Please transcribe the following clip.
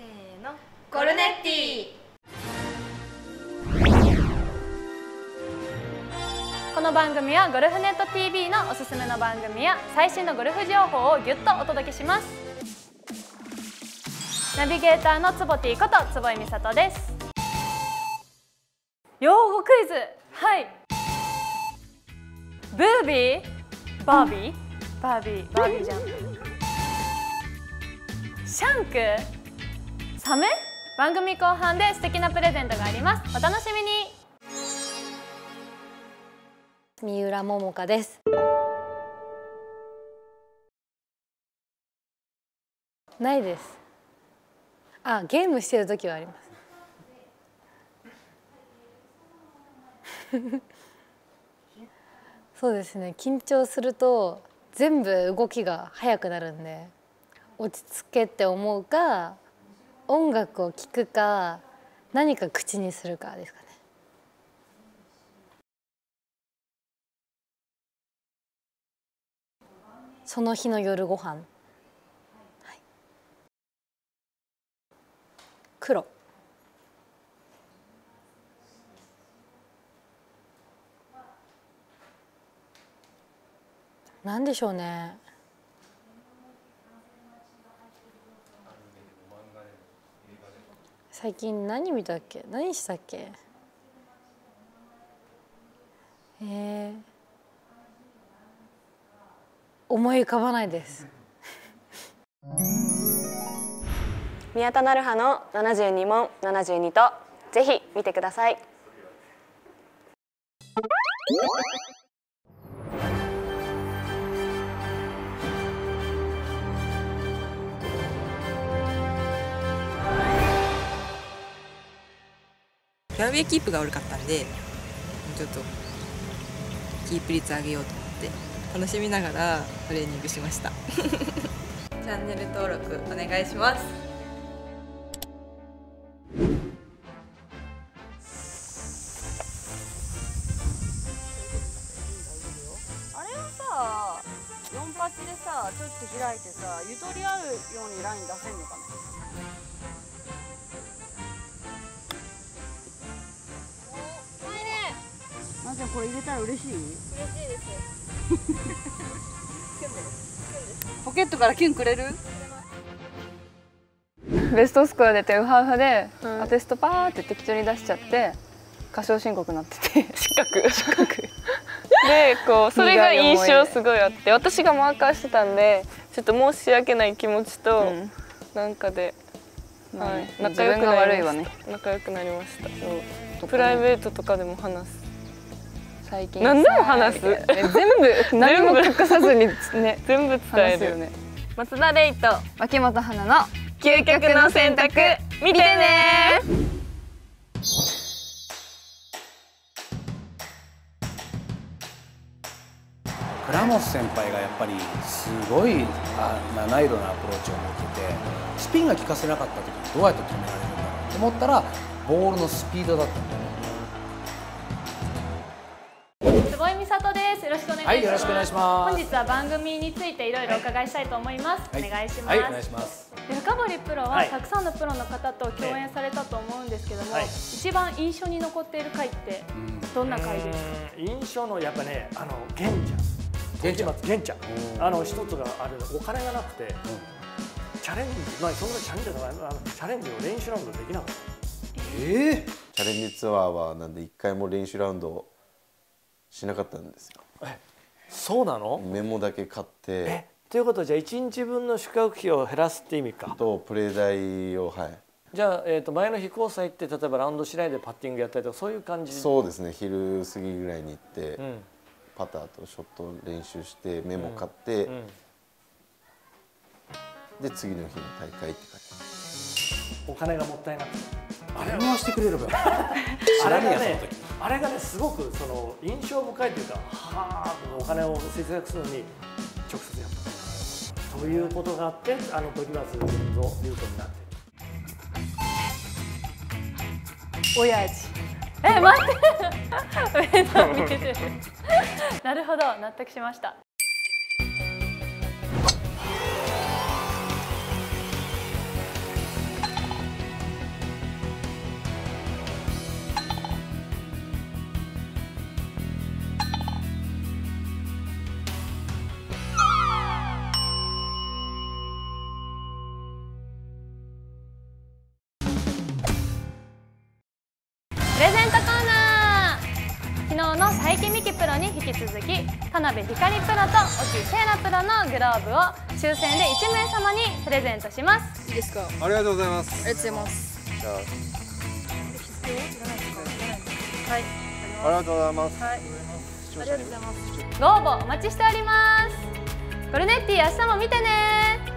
ーの、コルネッティ。この番組はゴルフネット TV のおすすめの番組や最新のゴルフ情報をギュッとお届けします。ナビゲーターのつぼティこと坪井美里です。用語クイズ、はい。ブービー、バービー、バービーじゃん。シャンク、サメ。番組後半で素敵なプレゼントがあります。お楽しみに。三浦桃香です。ないです。あ、ゲームしてる時はあります。そうですね。緊張すると全部動きが速くなるんで、落ち着けって思うか、音楽を聴くか、何か口にするかですかね。その日の夜ご飯、はい、黒。なんでしょうね。最近何見たっけ、何したっけ。思い浮かばないです。 宮田成葉の72問72とぜひ見てください。 フェアウェイキープが悪かったんで、ちょっとキープ率上げようと思って楽しみながらトレーニングしました。チャンネル登録お願いします。 あれはさ、48でさ、ちょっと開いてさ、ゆとりあるようにライン出せんのかね。まーちゃん、これ入れたら嬉しい？嬉しいです。ポケットからキュンくれる？ ベストスコア出てウハウハで、アテストパーって適当に出しちゃって過少申告になってて失格で、こうそれが印象すごいあって、私がマーカーしてたんでちょっと申し訳ない気持ちと、なんかで、はい、仲良くなりました。仲良くなりました。プライベートとかでも話す。最近何でも話す。全部何も隠さずにね、全部伝えるよね。松田玲と脇本花の究極の選択、見てね。 倉本先輩がやっぱりすごい難易度なアプローチを持ってて、スピンが効かせなかった時にどうやって止められるんだろうと思ったら、ボールのスピードだったんだよね。 坪井美里です。よろしくお願いします。 はい、よろしくお願いします。 本日は番組についていろいろお伺いしたいと思います。お願いします。 はい、お願いします。 深堀プロはたくさんのプロの方と共演されたと思うんですけども、一番印象に残っている回ってどんな回ですか？ 印象のやっぱね、玄ちゃん、一つがある、お金がなくてチャレンジ、まあそんなチャレンジとかチャレンジの練習ラウンドできなかった。 チャレンジツアーはなんで1回も練習ラウンドしなかったんですよ。 そうなの？ メモだけ買って。 ということはじゃあ1日分の宿泊費を減らすって意味か。 とプレー代を、はい。 じゃあ、前の日コース行って例えばラウンドしないでパッティングやったりとかそういう感じ？ そうですね。昼過ぎぐらいに行って、パターとショット練習してメモ買って、で次の日の大会って感じ。 お金がもったいなくて。 あれ回してくれればよ。 あれがねすごくその印象深いというか、はあ、お金を節約するのに直接やった。ということがあって、時松源三ルートになって。 親父。待って。見ててる。なるほど、納得しました。 レゼントコーナー。昨日の佐伯美希プロに引き続き田辺ひかりプロと沖聖奈プロのグローブを抽選で1名様にプレゼントします。 いいですか。 ありがとうございます。 ありがとうございます。 じゃあ、 はい、 ありがとうございます。 はい、ありがとうございます。ご応募お待ちしております。ゴルネッティ明日も見てね。